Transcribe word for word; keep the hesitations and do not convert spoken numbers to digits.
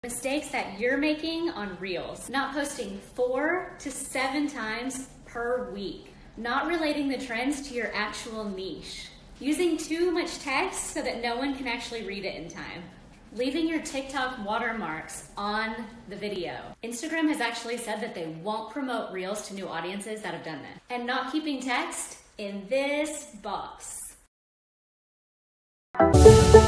Mistakes that you're making on Reels. Not posting four to seven times per week. Not relating the trends to your actual niche. Using too much text so that no one can actually read it in time. Leaving your TikTok watermarks on the video. Instagram has actually said that they won't promote Reels to new audiences that have done this. And not keeping text in this box.